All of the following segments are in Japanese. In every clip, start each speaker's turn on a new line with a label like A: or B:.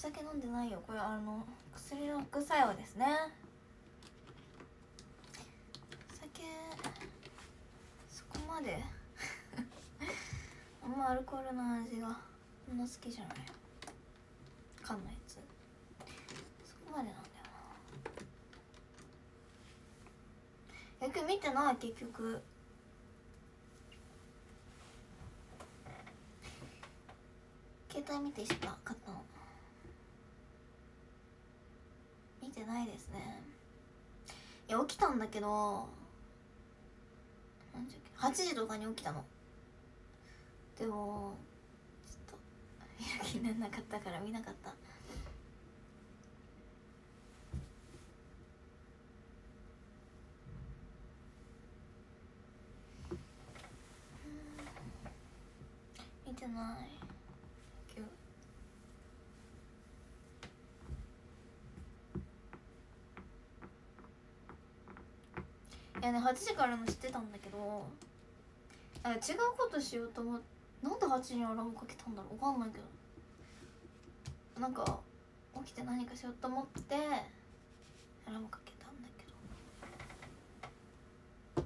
A: 酒飲んでないよ。これ薬の副作用ですね。酒そこまであんまアルコールの味がそんな好きじゃない。缶のやつそこまでなんだよな。野球見てない。結局携帯見てした買ったの。見てないですね。いや起きたんだけど何時8時とかに起きたの。でもちょっと見る気にならなかったから見なかった。見てない今日。いやね、8時からの知ってたんだけど、なんか違うことしようと思って、なんで8時にアラームかけたんだろう、わかんないけど、なんか起きて何かしようと思ってアラームかけたんだけど、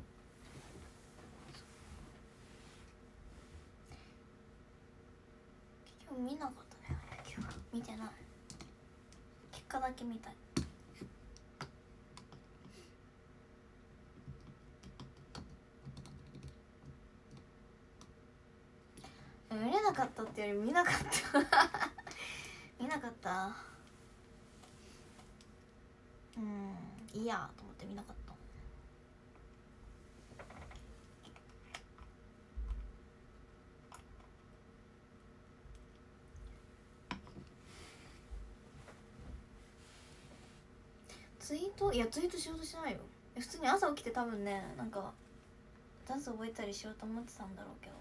A: 結局見なかったね。今日見てない。結果だけ見たい。見れなかったっていうより見なかった見なかった。いいやと思って見なかった。ツイート、いやツイートしようとしないよ。普通に朝起きて多分ね、なんかダンス覚えたりしようと思ってたんだろうけど、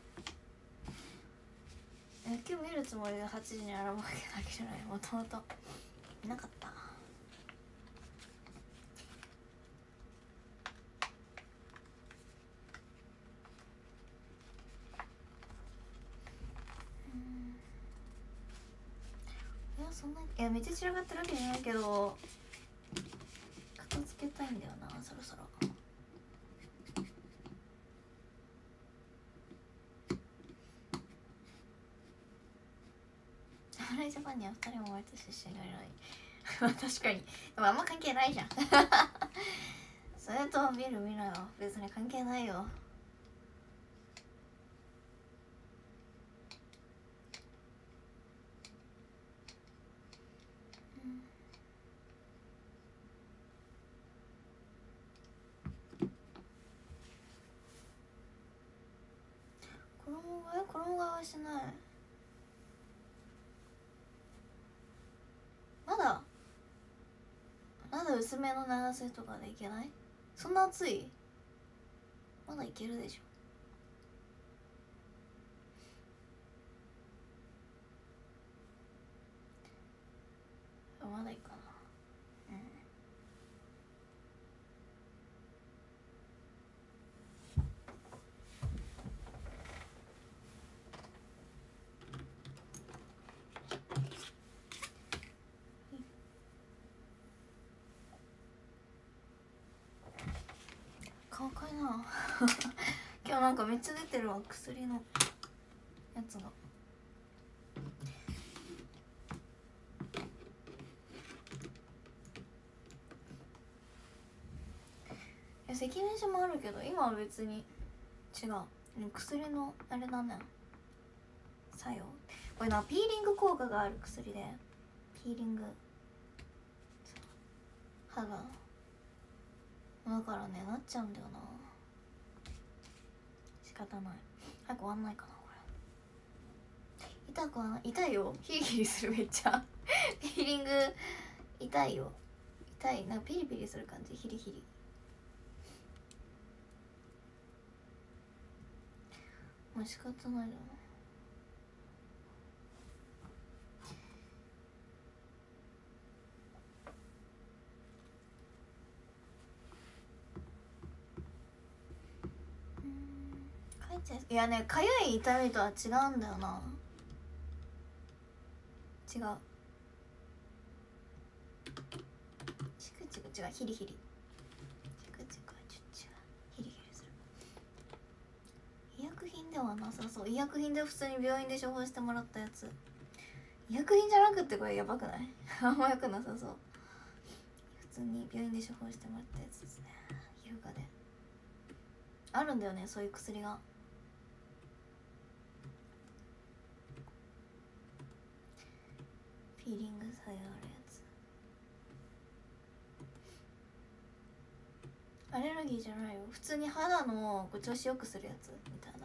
A: 野球見るつもりで8時にアラームかけたわけじゃない。もともと見なかった。いやそんなに、いやめっちゃ散らかってるわけじゃないけど、片付けたいんだよなそろそろ。侍ジャパンには2人も毎年一緒にいない確かに。でもあんま関係ないじゃんそれと見る見ろよ、別に関係ないよ。衣替えはしない。まだ薄めの長袖とかでいけない？そんな暑い？まだいけるでしょ。まだいいかな。顔かいな今日なんかめっちゃ出てるわ、薬のやつが。赤飯もあるけど今は別に違う。薬のあれだね、作用。これな、ピーリング効果がある薬で、ピーリング歯がだからね、なっちゃうんだよな。仕方ない。早く終わんないかなこれ。痛くはない。痛いよ、ヒリヒリするめっちゃピーリング痛いよ。痛い、なんかピリピリする感じ、ヒリヒリ。もう仕方ないじゃん。いやね、かゆい痛みとは違うんだよな。違う。 チクチク違う、ヒリヒリ。チクチクはちょっと違う、ヒリヒリする。医薬品ではなさそう。医薬品で普通に病院で処方してもらったやつ。医薬品じゃなくってこれやばくない？あんまよくなさそう。普通に病院で処方してもらったやつですね。皮膚科であるんだよね、そういう薬が。ピーリング作用あるやつ。アレルギーじゃないよ、普通に肌の調子よくするやつみたいな。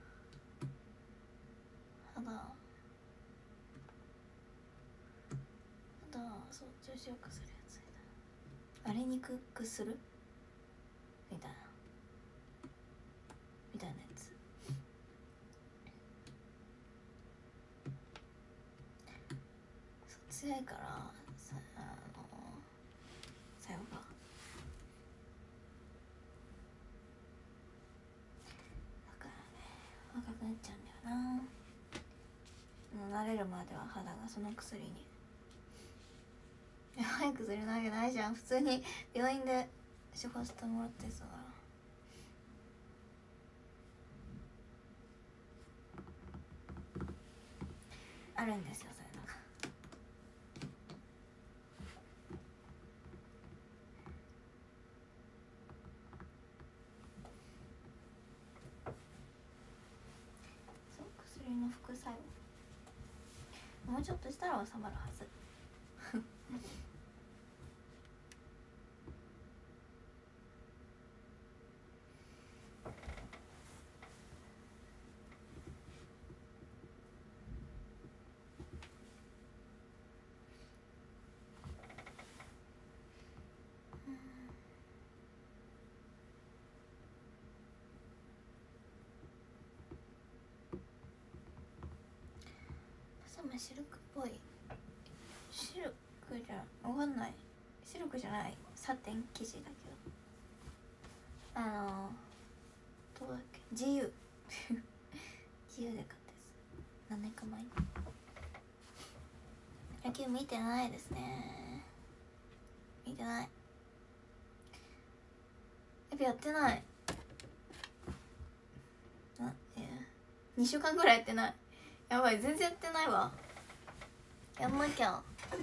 A: そう、調子よくするやつみたいな。荒れにくくするみたいなやつ。そう強いから作用が。だからね、赤くなっちゃうんだよな。慣れるまでは肌がその薬に。やばい薬なわけないじゃん、普通に病院で処方してもらってさ。あるんですよ、そういうのが。そう、薬の副作用もうちょっとしたら収まるはず。シルクっぽい。シルクじゃわかんない。シルクじゃない、サテン生地だけど、どうだっけ、自由自由で買ったやつ。何年か前に。野球見てないですね。見てない。やっぱやってない。2週間ぐらいやってない。やばい、全然やってないわ。やんなきゃ。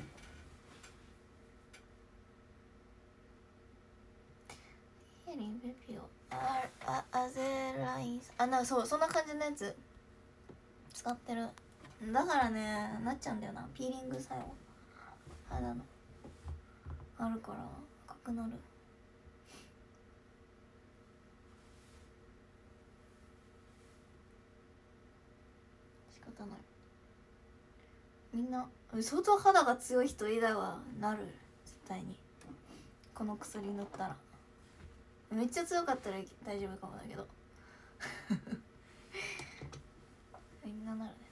A: ヒエリンベピオアゼラインス、なんかそう、そんな感じのやつ使ってる。だからね、なっちゃうんだよな、ピーリング作用肌のあるから赤くなる。仕方ない。みんな相当肌が強い人以外はなる、絶対に。この薬塗ったら。めっちゃ強かったら大丈夫かもだけどみんななるね。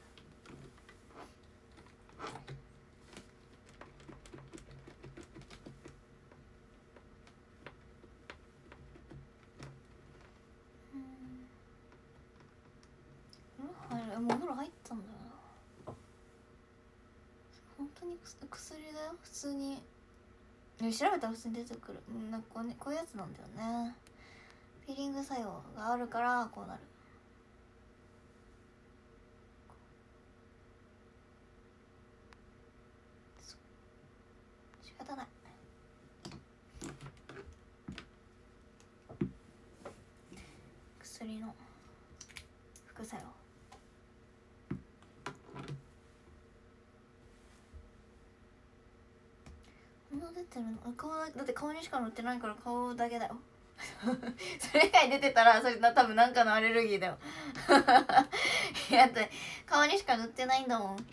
A: もうお風呂入ったんだよな。本当に薬だよ、普通に。調べたら普通に出てくる。なんかこういうやつなんだよね。ピーリング作用があるからこうなる。仕方ない。薬の副作用。こんな出てるの？顔だって顔にしか塗ってないから顔だけだよそれ以外出てたらそれ多分なんかのアレルギーだよいやだって顔にしか塗ってないんだもん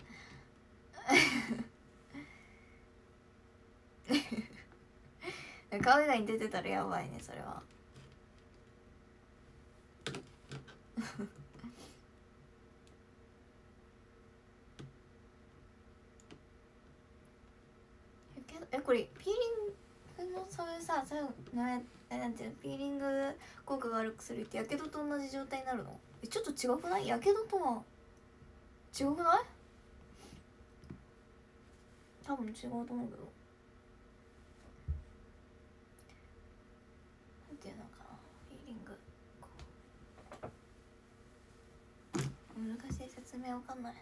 A: 顔以外に出てたらやばいね、それはこれピーリングのそういうさ、そういうなんていうの、ピーリング効果がある薬ってやけどと同じ状態になるの？ちょっと違くない？やけどとは違くない？多分違うと思うけど。 名わかんない。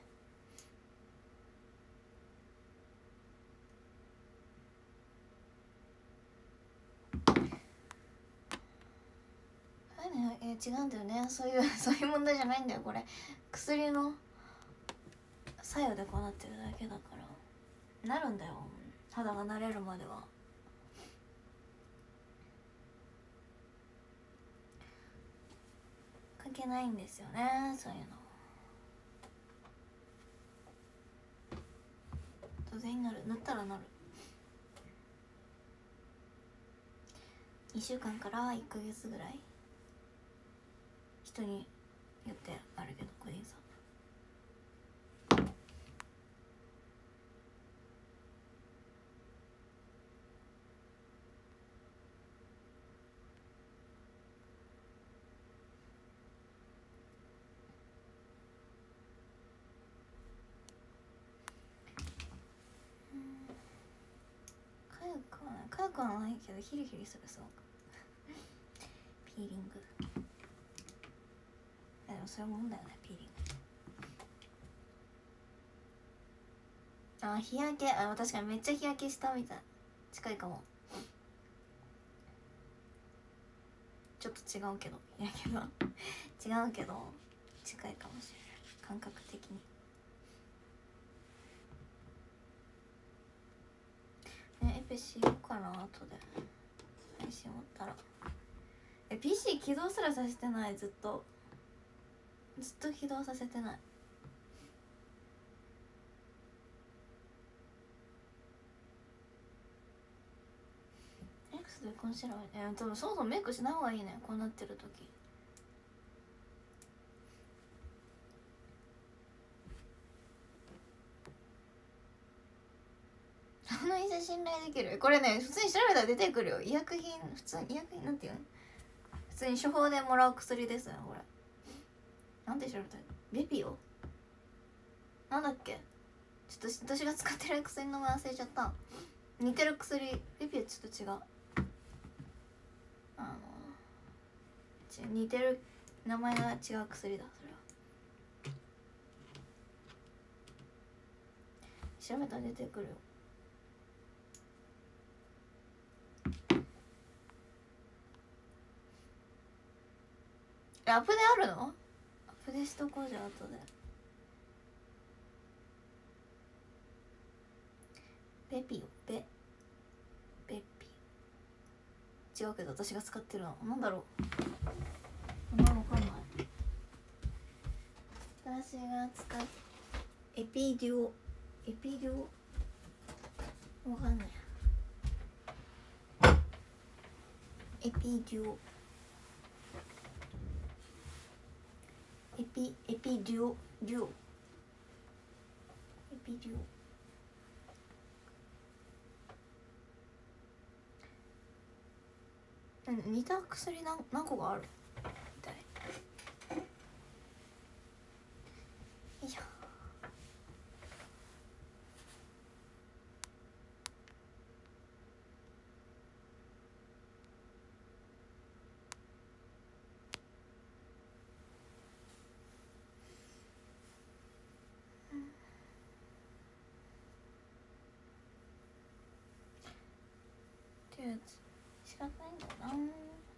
A: 違うんだよね、そういうそういう問題じゃないんだよこれ。薬の作用でこうなってるだけだからなるんだよ、肌が慣れるまでは。関係ないんですよね、そういうの。当然なる、塗ったらなる。2週間から1ヶ月ぐらい、人によってあるけど個人差。かゆくはないけどヒリヒリする、そうピーリング。でもそういうもんだよね、ピーリング。あ、日焼け、あ、確かにめっちゃ日焼けしたみたい。近いかも。ちょっと違うけど、いやけど違うけど近いかもしれない、感覚的に。エペしようかな、後で配信終わったら。PC 起動すらさせてない、ずっと起動させてない。メイクするコンシーラー、多分そもそもメイクしない方がいいね、こうなってる時。その医者信頼できる？これね、普通に調べたら出てくるよ。医薬品、普通に医薬品なんていうの、普通に処方でもらう薬ですよ、これ。なんで調べたらベピオなんだっけ、ちょっと私が使ってる薬の名前忘れちゃった。似てる薬、ベピオちょっと違う、似てる名前が違う薬だ、それは。調べたら出てくるよ。アップであるの？アップでしとこうじゃあ、後で。ベピオ、ベピオ違うけど私が使ってるのなんだろう、名前わかんない。私が使っエピデュオわかんない。エピデュオエピデュオエピデュオ。似た薬何個があるみたい。よいしょ。っていうやつ仕方ないんだよな。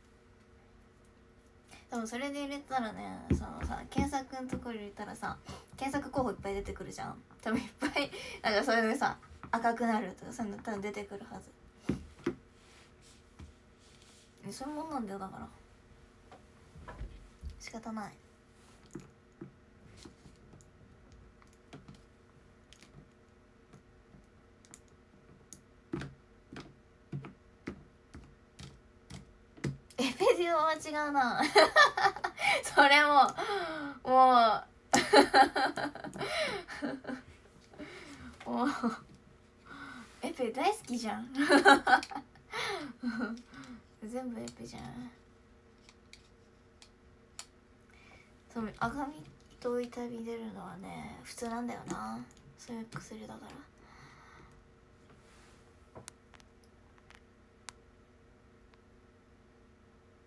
A: 多分それで入れたらね、そのさ、検索のところ入れたらさ、検索候補いっぱい出てくるじゃん。多分いっぱいなんかそれでさ、赤くなるとかそういうの多分出てくるはず。そういうもんなんだよ、だから仕方ない。エペデュオは違うなそれももうエペ大好きじゃん全部エペじゃん。その赤みと痛み出るのはね普通なんだよな、そういう薬だから。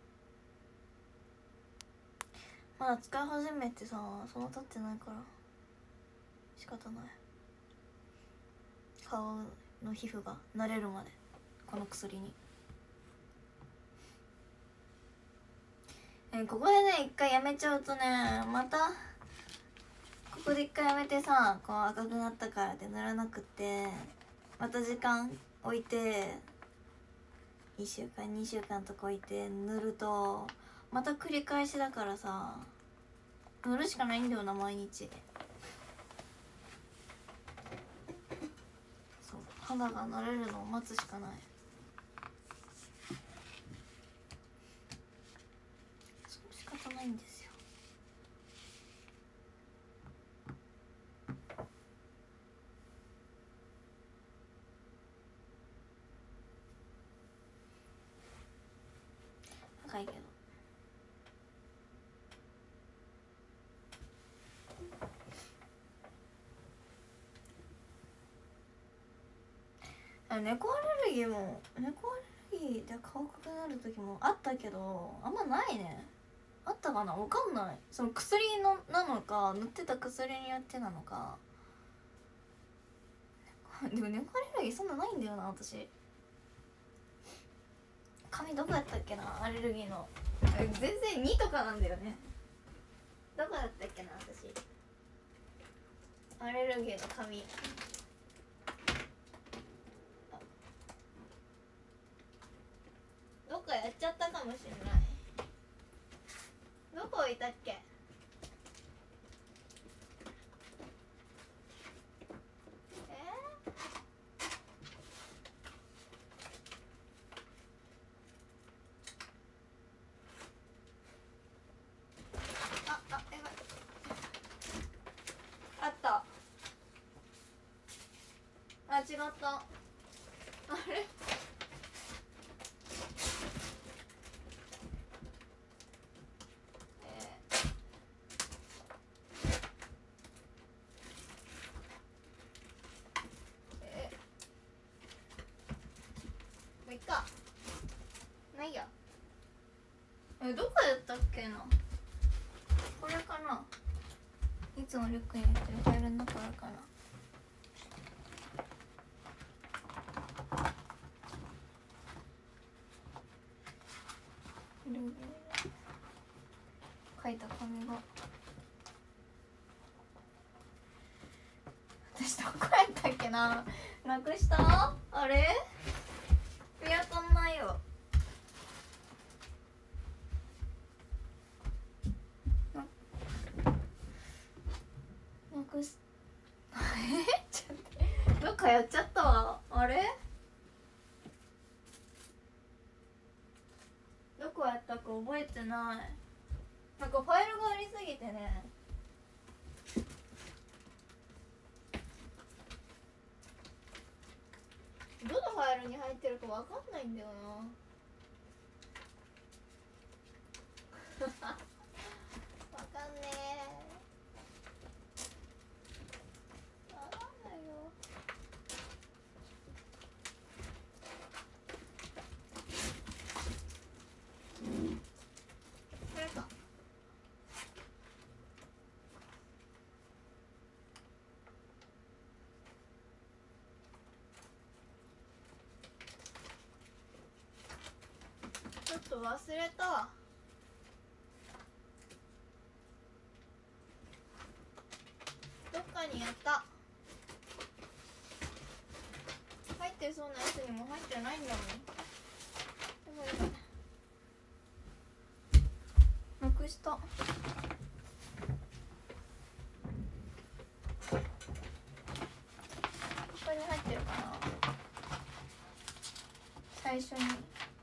A: まだ使い始めてさ、そんな経ってないから。 仕方ない。顔の皮膚が慣れるまでこの薬に。ここでね一回やめちゃうとね、またここで一回やめてさ、こう赤くなったからって塗らなくて、また時間置いて1週間2週間とか置いて塗るとまた繰り返しだからさ、塗るしかないんだよな毎日。そう、肌が慣れるのを待つしかない。そう仕方ないんですよ。高いけど。猫アレルギーも、猫アレルギーで顔赤くなる時もあったけど、あんまないね。あったかな、わかんない。その薬のなのか塗ってた薬によってなのか。でも猫アレルギーそんなないんだよな私。髪どこやったっけな、アレルギーの全然2とかなんだよね。どこだったっけな私、アレルギーの髪。どっかやっちゃったかもしれない。どこ置いたっけ。違った。あれもういっか。ないや。どこやったっけな。これかな。いつもリュックに入れてるファイルの中あるかな。書いた紙が。私どこやったっけな。なくした。あれ見当たんないよ。なくしちょっとどっかやっちゃったわ。あれどこやったか覚えてない。なんかファイルがありすぎてね。どのファイルに入ってるかわかんないんだよな。わかんねえ。わかんないよ。これか。ちょっと忘れた。どっかにやった。入ってそうなやつにも入ってないんだもん。でもいいか。なくした。ここに入ってるかな。最初に入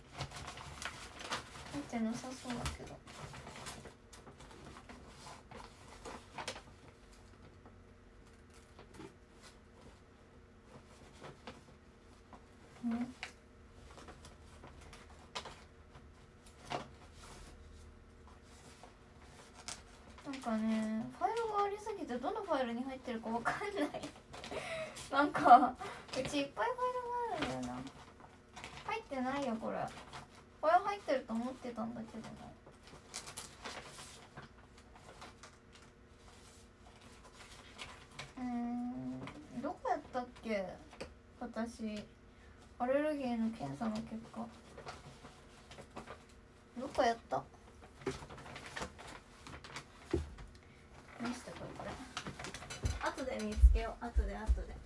A: ってなさそうだけど。なんかね、ファイルがありすぎてどのファイルに入ってるかわかんないなんかうちいっぱいファイルがあるんだよな。入ってないよこれ。これ入ってると思ってたんだけどな。 どこやったっけ、私アレルギーの検査の結果どこやった。見してこれ後で見つけよう、後であれ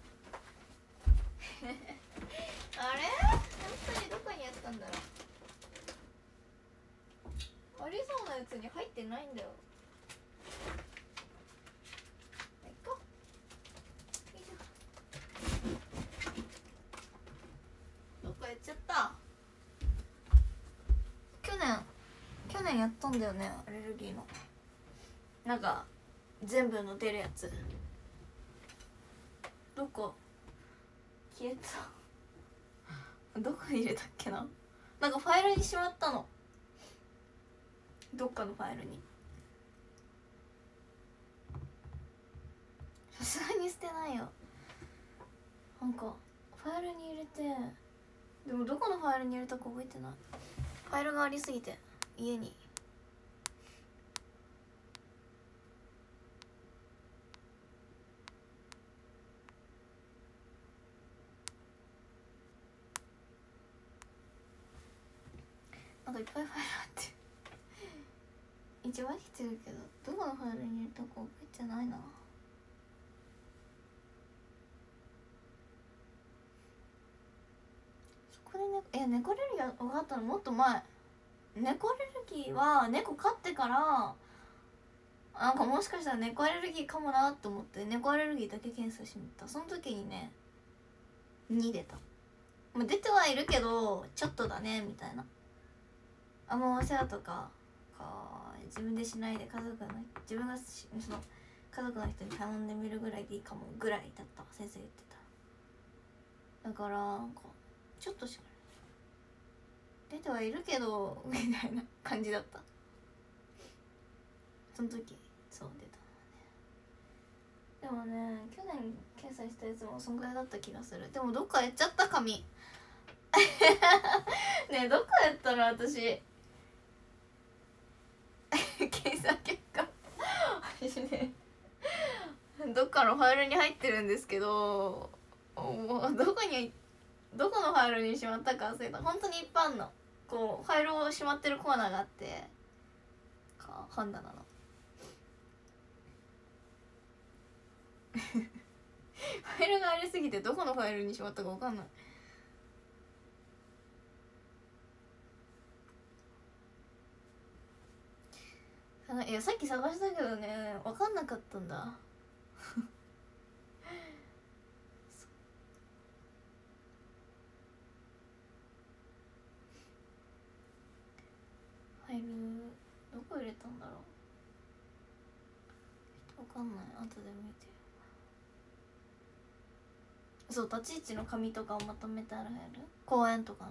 A: 本当にどこにやったんだろう。ありそうなやつに入ってないんだよ。いっか、よいしょ。どっかやっちゃった。去年やったんだよね、アレルギーのなんか全部の出るやつ。どこ消えたどこに入れたっけな。なんかファイルにしまったの、どっかのファイルに。さすがに捨てないよ。なんかファイルに入れて、でもどこのファイルに入れたか覚えてない。ファイルがありすぎて家に。なんかいっぱいファイルあって一応飽きてるけど、どこのファイルに入れたか覚えてないな。そこでね、猫アレルギー分かったのもっと前。猫アレルギーは猫飼ってから、なんかもしかしたら猫アレルギーかもなと思って猫アレルギーだけ検査しに行った。その時にね2出た。まあ、出てはいるけどちょっとだねみたいな。あんまお世話とか自分でしないで自分がその家族の人に頼んでみるぐらいでいいかもぐらいだった先生言ってた。だからなんかちょっとしか出てはいるけどみたいな感じだった。その時そう出た。でもね去年検査したやつもそんぐらいだった気がする。でもどっかやっちゃった髪ねえどっかやったら私検査結果私ねどっかのファイルに入ってるんですけど、もうどこのファイルにしまったか忘れた。本当にいっぱいあんの。こうファイルをしまってるコーナーがあって本棚のファイルがありすぎてどこのファイルにしまったか分かんない。いやさっき探したけどね分かんなかったんだファイルどこ入れたんだろう。分かんない、後で見て。そう立ち位置の紙とかをまとめてあるファイル、公園とかの。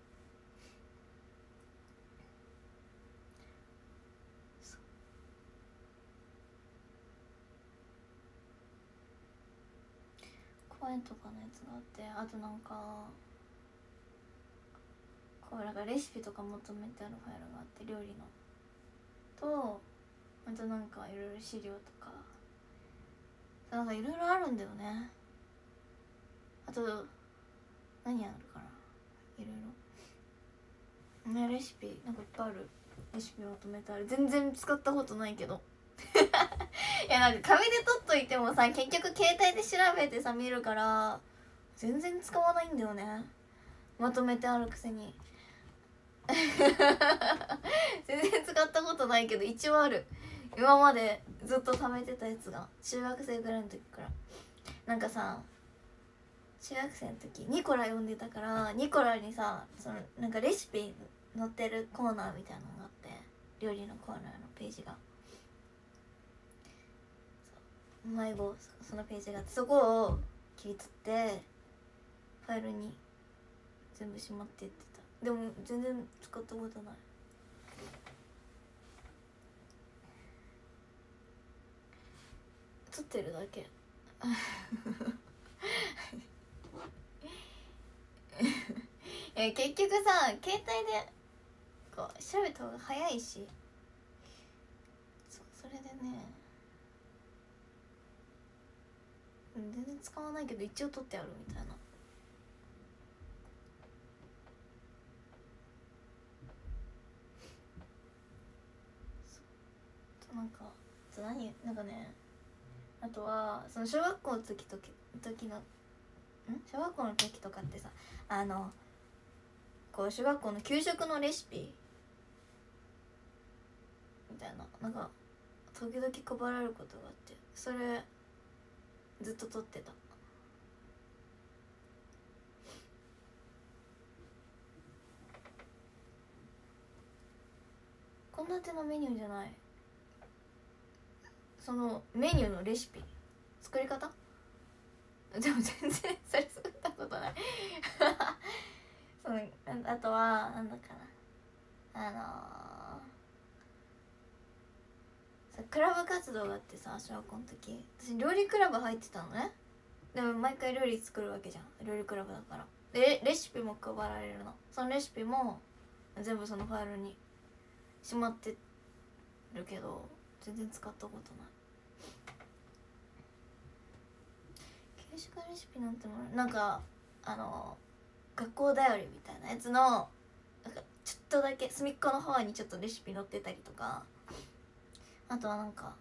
A: 公園とかのやつがあって、あとなんかこうなんかレシピとかまとめてあるファイルがあって、料理のとあとなんかいろいろ資料とかなんかいろいろあるんだよね。あと何あるかな、いろいろね、レシピなんかいっぱいある。レシピまとめてある。全然使ったことないけどいやなんか紙で取っといてもさ結局携帯で調べてさ見るから全然使わないんだよね、まとめてあるくせに全然使ったことないけど一応ある。今までずっと貯めてたやつが中学生ぐらいの時から。なんかさ中学生の時ニコラ読んでたから、ニコラにさそのなんかレシピ載ってるコーナーみたいなのがあって、料理のコーナーのページが迷子そのページがあって、そこを切り取ってファイルに全部しまってってた。でも全然使ったことない。撮ってるだけ結局さ携帯でこう調べた方が早いし、それでね全然使わないけど一応取ってあるみたいな。なんかなんかね、あとはその小学校の時の小学校の時とかってさ、こう小学校の給食のレシピみたいな、なんか時々配られることがあって、それずっと取ってた。献立のメニューじゃない、そのメニューのレシピ、作り方でも全然それ作ったことないそのあとはなんだかな、クラブ活動があってさ、小学校の時私料理クラブ入ってたのね。でも毎回料理作るわけじゃん、料理クラブだから。でレシピも配られるの。そのレシピも全部そのファイルにしまってるけど全然使ったことない。給食レシピなんてもなんか学校だよりみたいなやつのなんかちょっとだけ隅っこの方にちょっとレシピ載ってたりとか、あとはなんか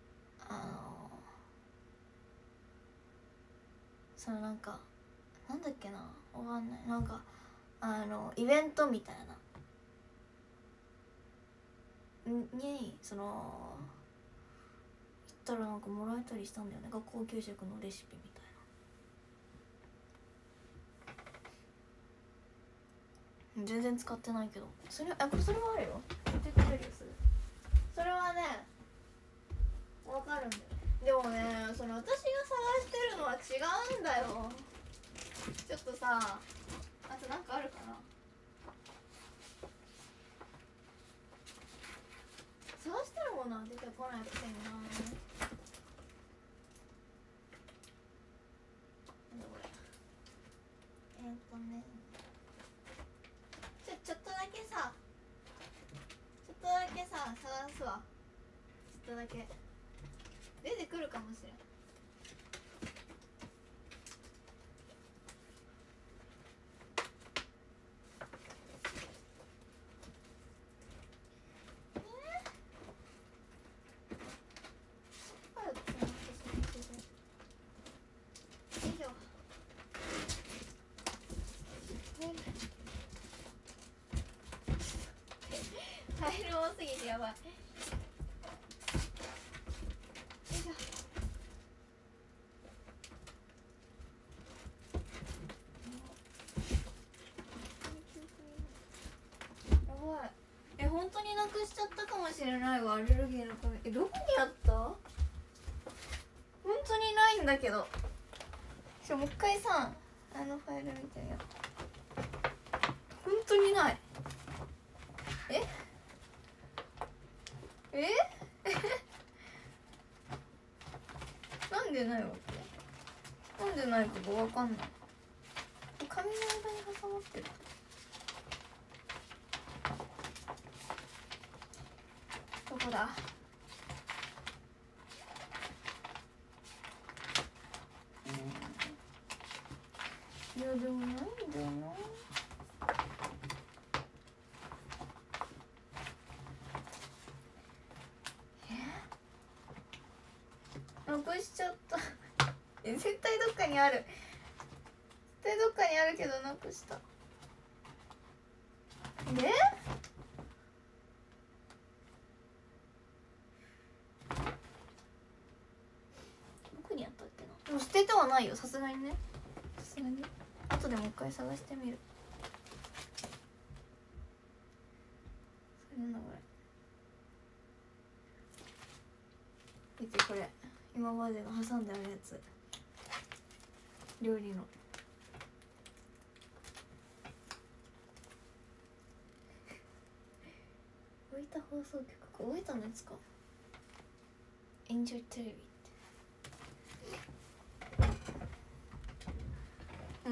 A: そのなんかなんだっけな、わかんない、なんかイベントみたいなにその行ったらなんかもらえたりしたんだよね、学校給食のレシピみたいな。全然使ってないけど、それはあるよ、出てくるよすぐ。それはねわかるんだよ。でもね、その私が探してるのは違うんだよ。ちょっとさ、あとなんかあるかな、探してるものは出てこないくせにな。なんだこれ、ちょっとだけさ探すわ。ちょっとだけ出てくるかもしれん。ファイル多すぎてやばい。よいしょ。やばい。本当になくしちゃったかもしれないわ、アレルギーの紙。どこにあった？本当にないんだけど。もう一回さ、ファイル見てみよう。本当にない。なんでないわけ？なんでないかがわかんない。紙の間に挟まってる。どこだ？いやでもないんだよな。なくしちゃった絶対どっかにある。絶対どっかにあるけどなくした。でどこにあったっけな。でも捨ててはないよ、さすがにね。さすがに後でもう一回探してみる。それなんだこれ。見てこれ、今までの挟んであるやつ、料理の。大分放送局か、大分のやつか。エンジョイテレビって、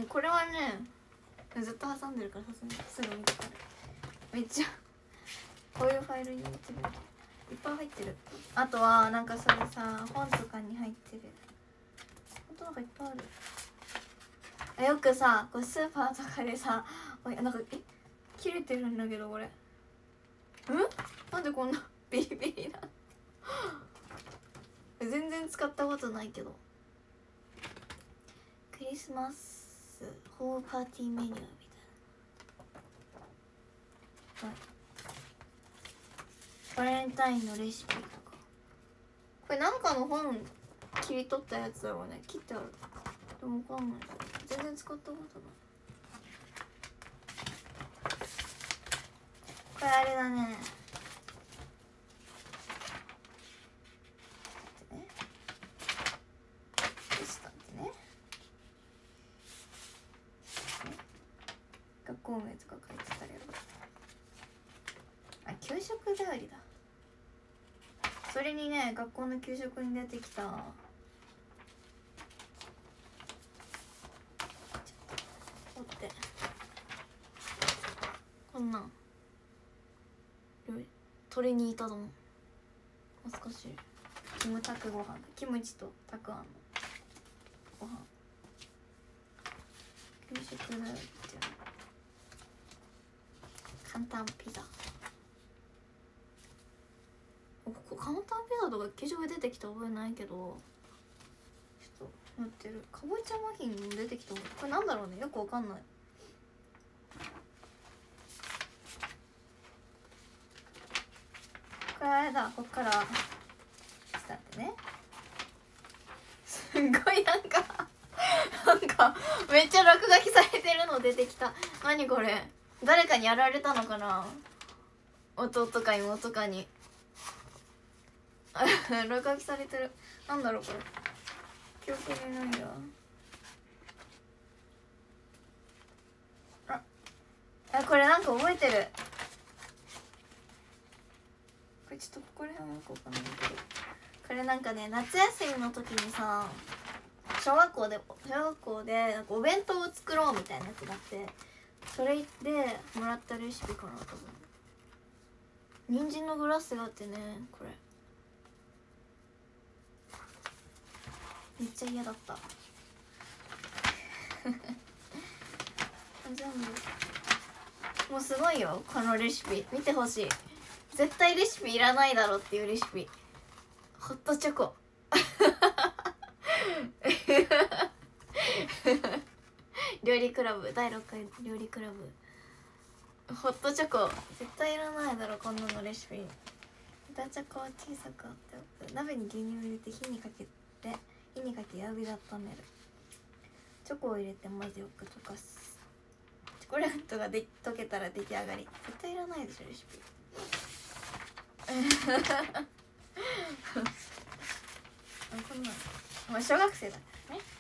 A: これはねずっと挟んでるからさすぐ見てから。めっちゃこういうファイルに入れてる、いっぱい入ってる。あとはなんかそれさ、本とかに入ってる、本となんかいっぱいある。よくさこうスーパーとかでさなんか切れてるんだけどこれなんでこんなビリビリな全然使ったことないけど。クリスマスホームパーティーメニューみたいな、はい、バレンタインのレシピとか。これなんかの本切り取ったやつだろうね。切ってある。でもわかんない。全然使ったことない。これあれだね。学校名とか書いてたりあ、給食だよりだ。それにね、学校の給食に出てきた待ってこんなん鶏にいた丼懐かしい。キムタクご飯、キムチとたくあんのご飯。給食だよって簡単ピザ。簡単ピザとか給食出てきた覚えないけど、ちょっと待ってる。かぼちゃマフィンも出てきた。これなんだろうね、よくわかんない。これあれだ、こっからちょっと待ってね。すごいなんかめっちゃ落書きされてるの出てきた。何これ、誰かにやられたのかな、弟か妹かに落書きされてる。なんだろうこれ、記憶にないや。これなんか覚えてる。これちょっとここら辺はよくわかんないけど、これなんかね、夏休みの時にさ、小学校でなんかお弁当を作ろうみたいなやつがあって、それでもらったレシピかな多分。人参のグラスがあってね、これめっちゃ嫌だった全部もうすごいよこのレシピ。見てほしい。絶対レシピいらないだろっていうレシピ。ホットチョコ料理クラブ第6回料理クラブホットチョコ絶対いらないだろこんなのレシピ。板チョコを小さく割っておく。鍋に牛乳を入れて火にかけ弱火で温める。チョコを入れて混ぜおく。溶かす。チョコレートが溶けたら出来上がり。絶対いらないでしょレシピこんなの小学生だからね。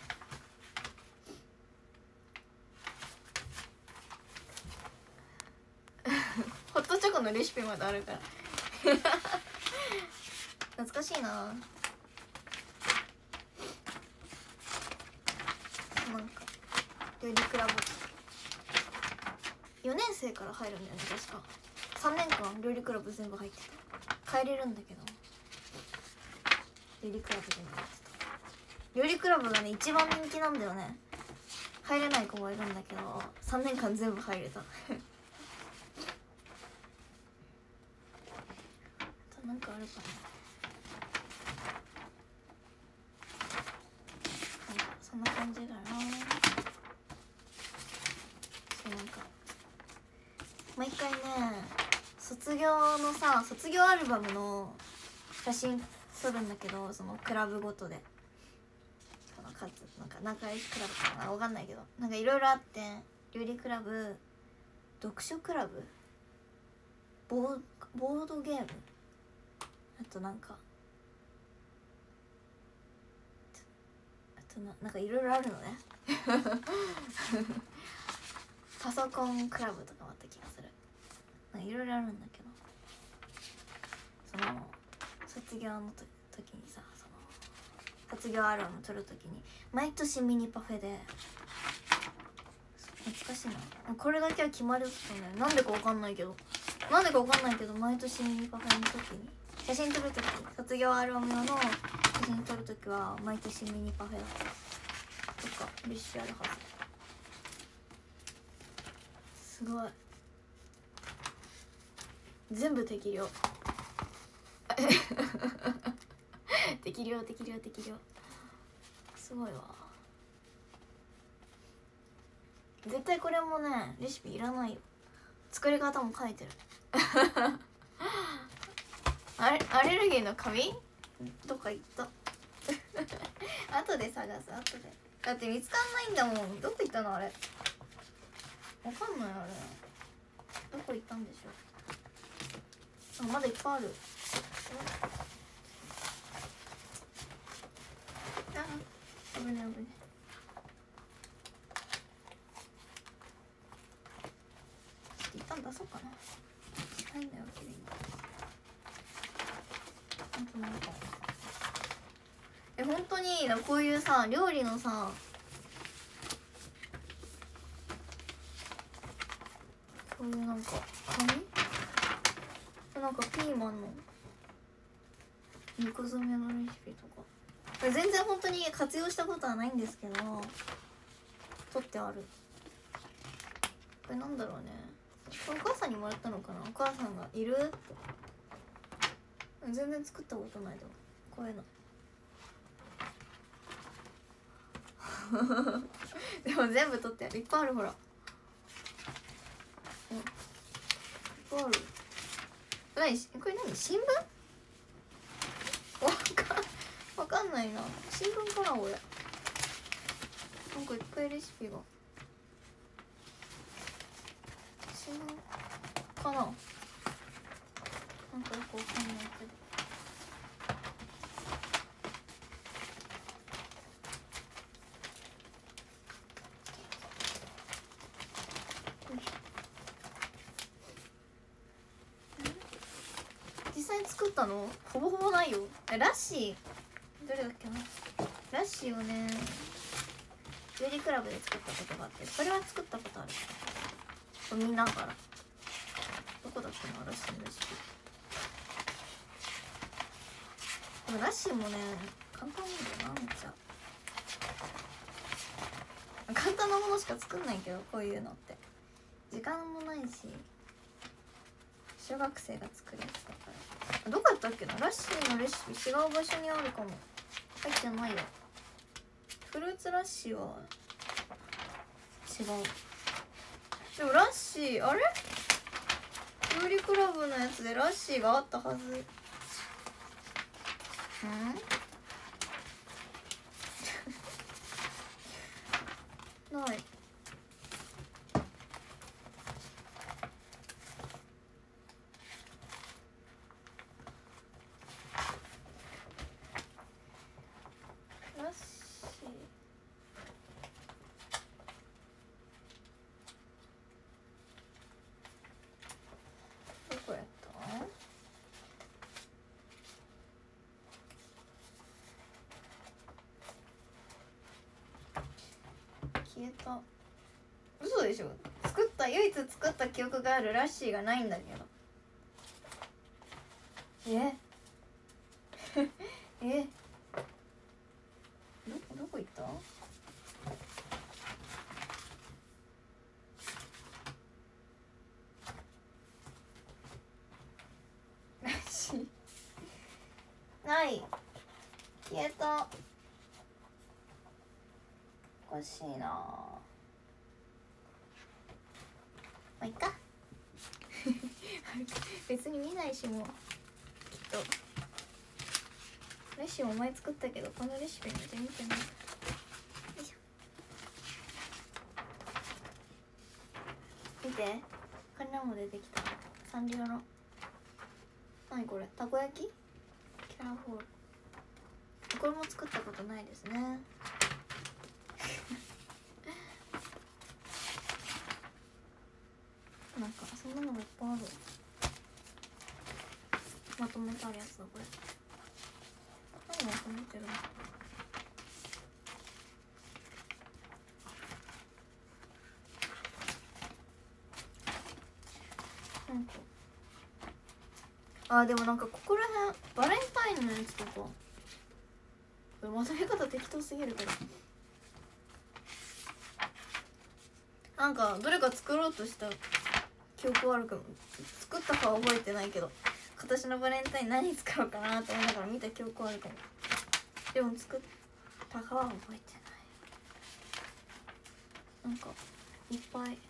A: ホットチョコのレシピまであるから懐かしいな。なんか料理クラブ4年生から入るんだよね確か。3年間料理クラブ全部入ってた。帰れるんだけど料理クラブ全部入ってた。料理クラブがね一番人気なんだよね。入れない子がいるんだけど3年間全部入れたなんかあるかな。なんかそんな感じだな。そうなんか毎回ね卒業アルバムの写真撮るんだけど、そのクラブごとでそのなんか仲良しクラブかなわかんないけど、なんかいろいろあって、料理クラブ、読書クラブ、ボードゲーム、あとなんかなんかいろいろあるのねパソコンクラブとかもあった気がする。いろいろあるんだけど、その卒業の時にさ、その卒業アルバム撮る時に毎年ミニパフェで、懐かしいな。これだけは決まるってね、なんでかわかんないけど毎年ミニパフェの時に写真撮る時、卒業アルバム用の写真撮る時は毎年ミニパフェだった。 とかレシピあるはず。すごい、全部適量適量適量適量、すごいわ。絶対これもねレシピいらないよ、作り方も書いてるアレルギーの紙どっか行った後で探す、後で。だって見つかんないんだもん。どこ行ったのあれ、わかんない。あれどこ行ったんでしょう。あ、まだいっぱいある。あ、危ない危ない。一旦出そうかな。入んないわけでいいんだ。本当なんか本当にこういうさ料理のさ、こういうなんか紙なんかピーマンの肉詰めのレシピとか、全然本当に活用したことはないんですけど取ってある。これなんだろうね、お母さんにもらったのかな。お母さんがいるって。全然作ったことないでもこういうのでも全部取ってある。いっぱいある、ほら。いっぱいある。これ何、新聞？わかんないな。新聞かなこれ。なんかいっぱいレシピが。新聞かな、なんかよくわかんないけど。実際に作ったのほぼほぼないよ。ラッシーどれだっけな、ラッシーをね料理クラブで作ったことがあって、それは作ったことある。見ながらどこだっけな、ラッシーのレシピ。でもラッシーもね簡単なんだよな、めっちゃ簡単なものしか作んないけど、こういうのって時間もないし小学生が作るやつだから。どこやったっけな、ラッシーのレシピ違う場所にあるかも。入ってないよ。フルーツラッシーは違う。でもラッシーあれ、料理クラブのやつでラッシーがあったはず。ない。ラッシーどこやった？消えた。嘘でしょ。唯一作った記憶があるラッシーがないんだけど。どこ行った？ラッシーない。消えた。おかしいな。まあいっか別に見ないし、もうきっとレシピも前作ったけど、このレシピめっちゃ見てない。よいしょ、見て、こんなも出てきた。サンリオの何これ、たこ焼きキャラホール。これも作ったことないですねなんかそんなのがいっぱいある。まとめてあるやつだこれ。何まとめてるの？なんかでもなんかここら辺バレンタインのやつとか、まとめ方適当すぎるけど、 なんかどれか作ろうとした記憶はあるけど、作ったかは覚えてないけど、今年のバレンタイン何作ろうかなと思いながら見た記憶はあるかも。でも作ったかは覚えてない。なんかいっぱい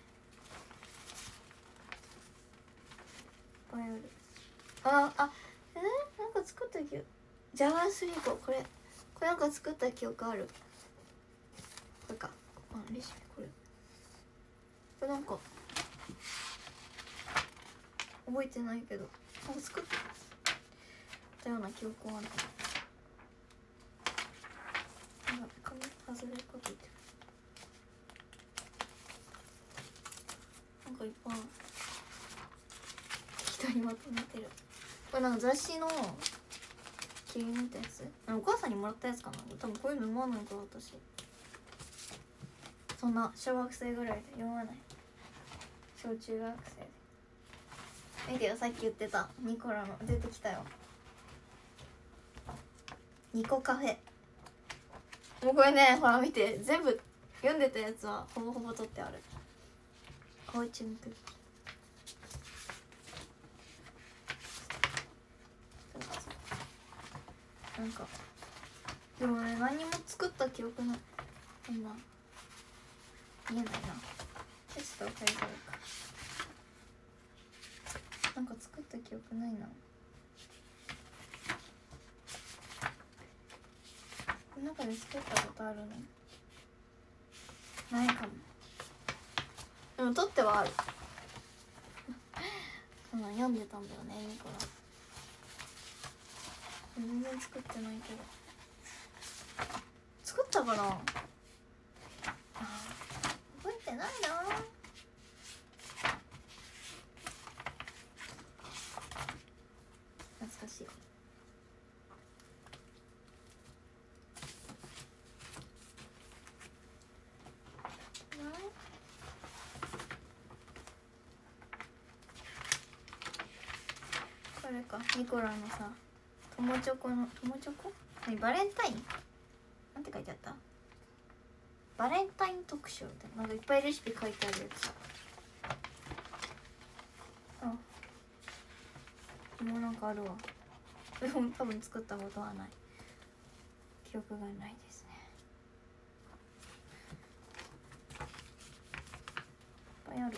A: ある。なんか作った記憶、ジャワースリーコ、これなんか作った記憶ある。これか、レシピこれなんか覚えてないけど、なんか作ったような記憶はあるかも。なんか紙外れかけてる。なんかいっぱい適当にまとめてる。これなんか雑誌の切り抜いたやつ、お母さんにもらったやつかな。多分こういうの読まないから私。そんな小学生ぐらいで読まない。小中学生で。見てよ、さっき言ってたニコラの出てきたよ。ニコカフェ。もうこれね、ほら見て、全部読んでたやつはほぼほぼ取ってある。おうちのクッキー。なんかでもね、何も作った記憶ない。そんな見えないな。ちょっと分かりづらいか。なんか作った記憶ないな。この中で作ったことあるのないかも。でも撮ってはある。そんなん読んでたんだよね、ニコラ。全然作ってないけど。作ったかな。覚えてないな。懐かしい。これか、ニコラのさ、友チョコの友チョコ？バレンタイン？なんて書いてあった？バレンタイン特集ってなんかいっぱいレシピ書いてあるやつ。もうなんかあるわ。でも多分作ったことはない。記憶がないですね。いっぱいある。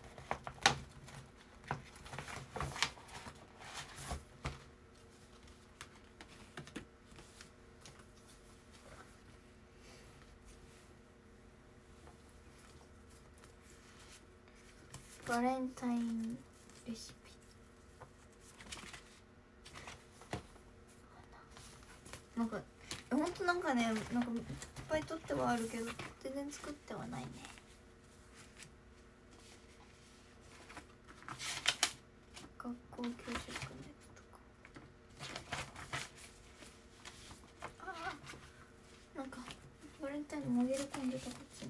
A: バレンタインレシピ。なんかほんとなんかね、なんかいっぱい撮ってはあるけど全然作ってはないね。学校給食のやつとか。なんかバレンタインに紛れ込んでた、こっちに。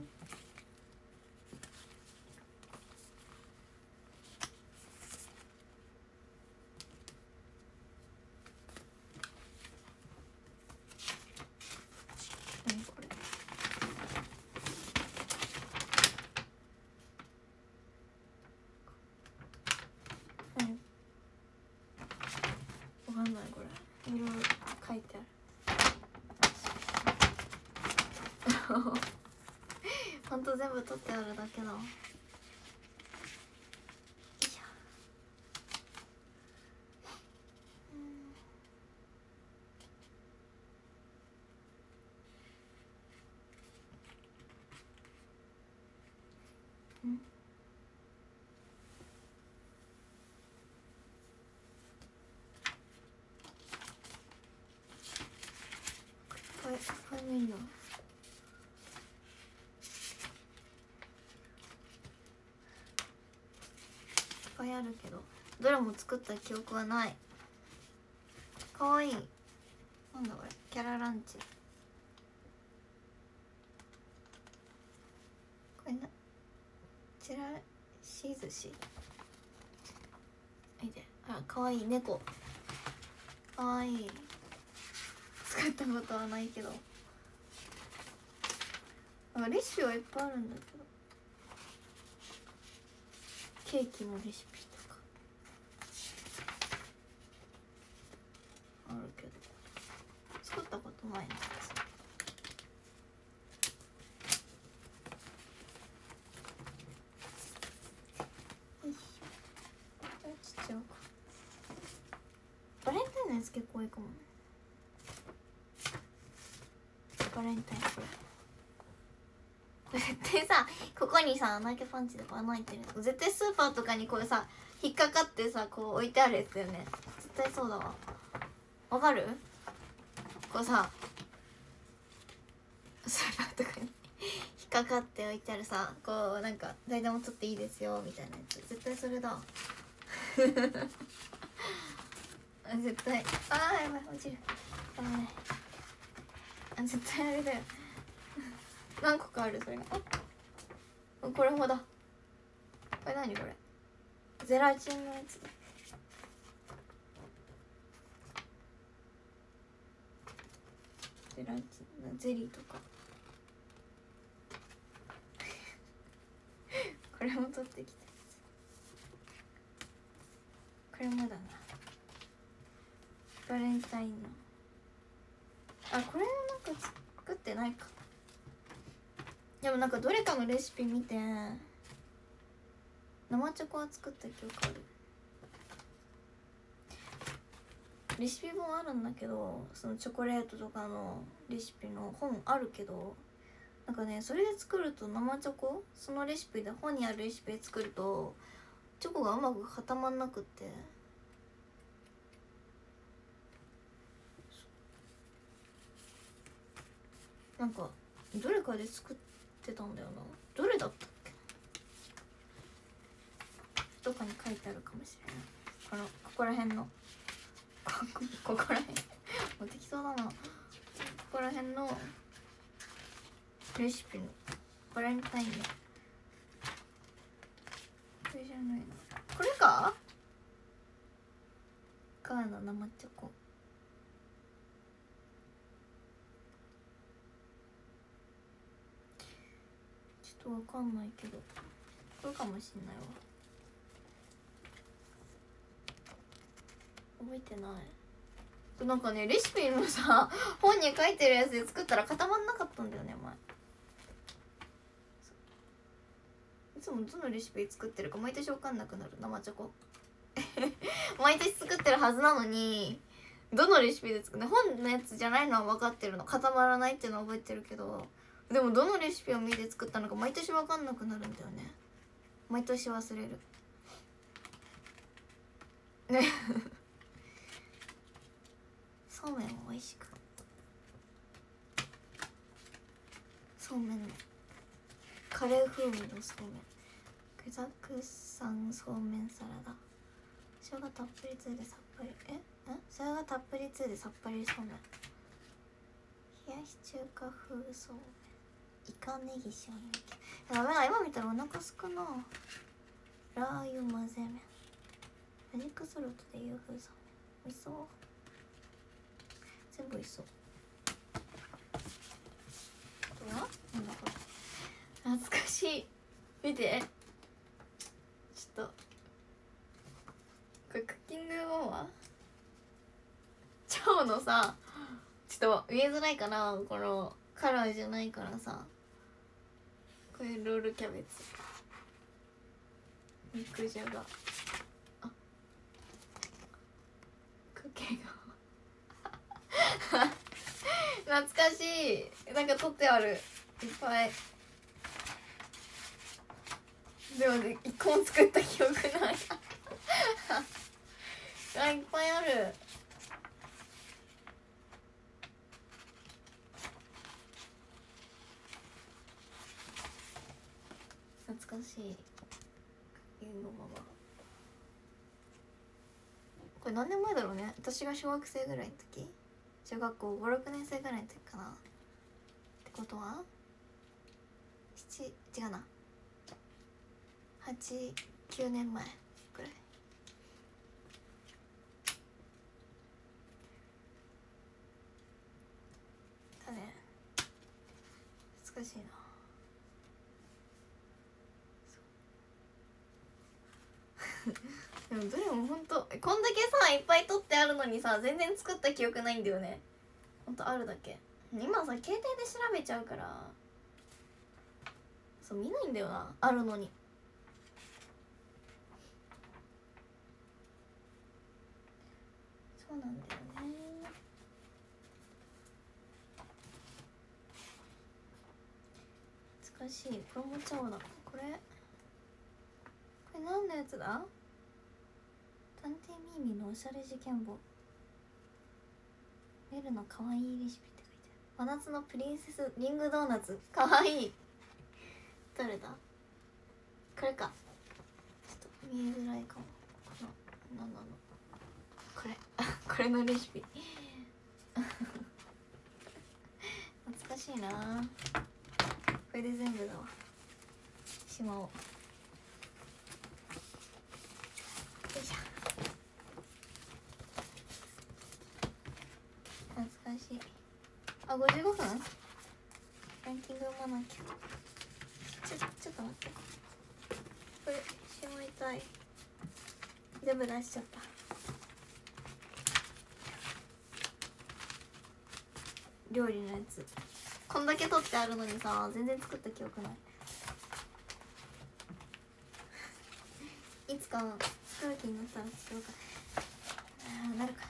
A: わかんない、これいろいろ書いてある。ほんと全部取ってあるだけだわ。これもいいの。いっぱいあるけどどれも作った記憶はない。かわいい。なんだこれ、キャラランチ。これな、ちらし寿司。見て、かわいい猫。かわいい。作ったことはないけど、レシピはいっぱいあるんだけど。 ケーキのレシピとかあるけど作ったことないな。よいしょ。ちっちゃうか。バレンタインのやつ結構多いかもね。バレンタインこれ絶対さ、ここにさ穴あけパンチで穴開いてる。絶対スーパーとかにこれさ引っかかってさこう置いてあるやつだよね。絶対そうだわ。わかる？こうさスーパーとかに引っかかって置いてあるさ、こうなんか誰でも取っていいですよみたいなやつ。絶対それだ。絶対。あーやばい落ちる。やばい。あ絶対あれだよ。何個かあるそれが。あこれもだ。これ何これ。ゼラチンのやつだ。ゼラチンゼリーとか。これも取ってきたやつ。これもだな。バレンタインの。あこれなんか作ってないか。でもなんかどれかのレシピ見て生チョコは作った記憶ある。レシピ本あるんだけど、そのチョコレートとかのレシピの本あるけど、なんかねそれで作ると生チョコ、そのレシピで本にあるレシピで作るとチョコがうまく固まんなくって、なんかどれかで作ってたんだよな。どれだったっけ。どっかに書いてあるかもしれない。ここら辺のここら辺もう適当だな。ここら辺のレシピのバレンタインのこれじゃないな。これかガーナ生チョコ。ちょっとわかんないけどこれかもしんないわ。覚えてない。なんかねレシピのさ本に書いてるやつで作ったら固まんなかったんだよね前。いつもどのレシピで作ってるか毎年分かんなくなる生チョコ。毎年作ってるはずなのにどのレシピで作るの、本のやつじゃないのは分かってるの、固まらないっていうのは覚えてるけど、でもどのレシピを見て作ったのか毎年分かんなくなるんだよね。毎年忘れるね。そうめんを美味しく、そうめんのカレー風味のそうめん、具沢山そうめんサラダ、生姜たっぷりつゆでさっぱり生姜たっぷりつゆでさっぱりそうめん、冷やし中華風そうめん、イカネギ塩焼き。ダメだ今見たらお腹すくな。ラー油混ぜ麺、マジックソルトで洋風そうめん、美味しそう。全部美味しそう。あとはなんだこれ、懐かしい。見てちょっとこれクッキングママ蝶のさ、ちょっと見えづらいかな、このカラーじゃないからさ、これロールキャベツ、肉じゃが、あクッキングママ懐かしい。なんか取ってあるいっぱい。でもね一個も作った記憶ないあいっぱいある。懐かしい。クッキングママ、これ何年前だろうね。私が小学生ぐらいの時、小学校5、6年生ぐらいの時かな。ってことは違うな、8、9年前ぐらい。だね、懐かしいな。 でもどれもほんとこんだけさいっぱい撮ってあるのにさ全然作った記憶ないんだよね。ほんとあるだけ。今さ携帯で調べちゃうからそう見ないんだよな、あるのに。そうなんだよね。難しい。プロモチャオだ。これ何のやつだ。探偵ミーミーのおしゃれ事件簿。メルの可愛いレシピって書いてある。真夏のプリンセスリングドーナツ可愛い。どれだこれか。ちょっと見えづらいかも。この何なのこれこれのレシピ懐かしいな。これで全部だわ。しまおう。よいしょ。懐かしい。あ、55分ランキング読まなきゃ。ちょっと待って、これしまいたい。全部出しちゃった。料理のやつこんだけ取ってあるのにさ全然作った記憶ないいつか作る気になったら作ろうかなるか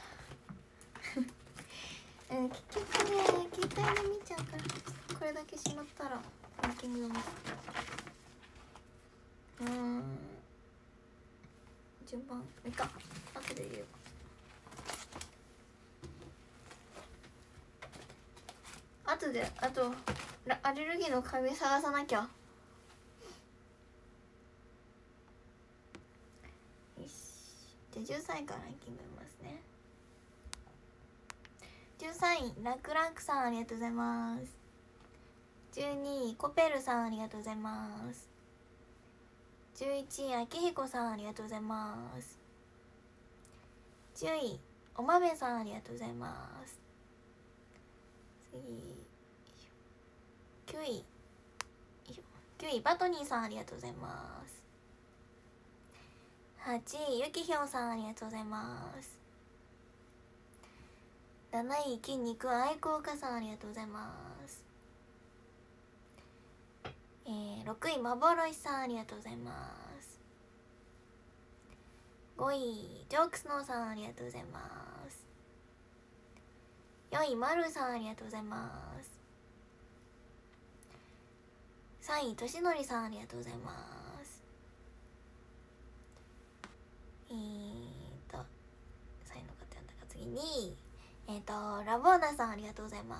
A: な結局ね携帯で見ちゃうからこれだけしまったらランキングも順番いいか後で入れよう。後であとアレルギーの紙探さなきゃ。よし、じゃあ13位からランキング見ますね。13位ラクランクさんありがとうございます。12位コペルさんありがとうございます。11位あきひこさんありがとうございます。10位おまめさんありがとうございます。次9位バトニーさんありがとうございます。8位ゆきひょんさんありがとうございます。7位筋肉愛好家さんありがとうございます。6位幻さんありがとうございます。5位ジョークスノーさんありがとうございます。4位まるさんありがとうございます。3位としのりさんありがとうございます。3位の方やったか。次にラボーナさんありがとうございます。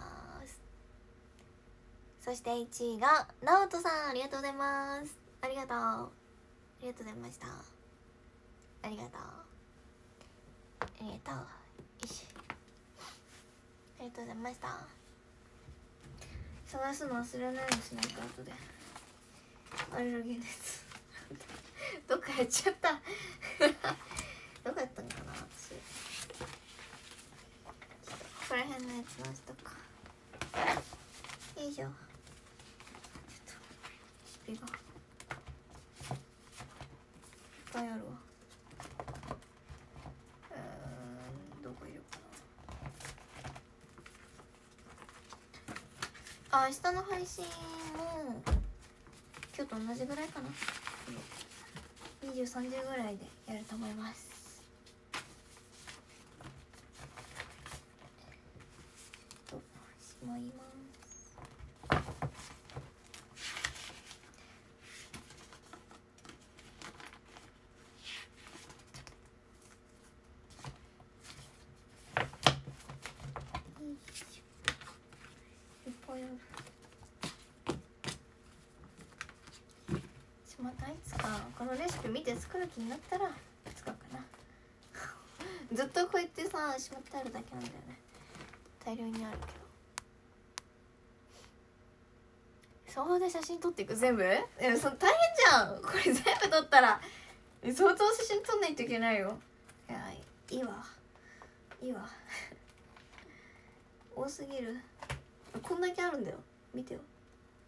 A: そして1位がナオトさんありがとうございます。ありがとうありがとうございました。ありがとうありがとう。よしありがとうございました。探すの忘れないようにしないと後でアレルギーですどっかやっちゃったどこやったんかな私。ここら辺のやつ直しとくか。よいしょ。ちょっとレシピがいっぱいあるわ。どこいるかな。あ、明日の配信も今日と同じぐらいかな。23時ぐらいでやると思います。しまいます。いっぱいある。またいつかこのレシピ見て作る気になったら使うかなずっとこうやってさしまってあるだけなんだよね。大量にあるけどスマホで写真撮っていく。全部大変じゃんこれ。全部撮ったら相当写真撮んないといけないよ。いやいいわいいわ多すぎる。こんだけあるんだよ。見てよ。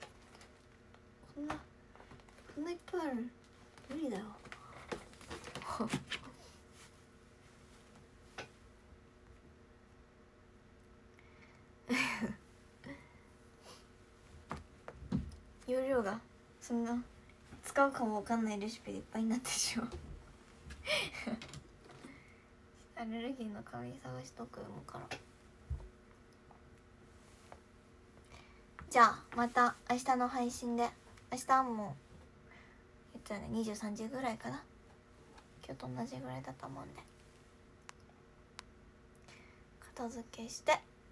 A: こんないっぱいある。無理だよ容量がそんな使うかもわかんないレシピでいっぱいになってしまうアレルギーの紙探しとくからじゃあまた明日の配信で明日も言ったよね23時ぐらいかな今日と同じぐらいだと思うんで片付けして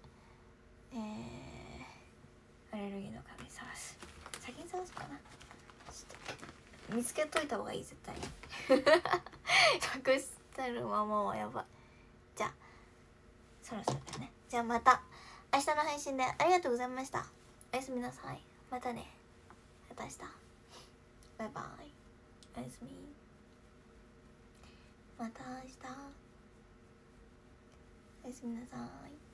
A: アレルギーの紙探す先に探すかな見つけといた方がいい絶対に隠してるままはやばいじゃあそろそろだねじゃあまた明日の配信でありがとうございましたおやすみなさいまたねまた明日バイバイおやすみまた明日おやすみなさい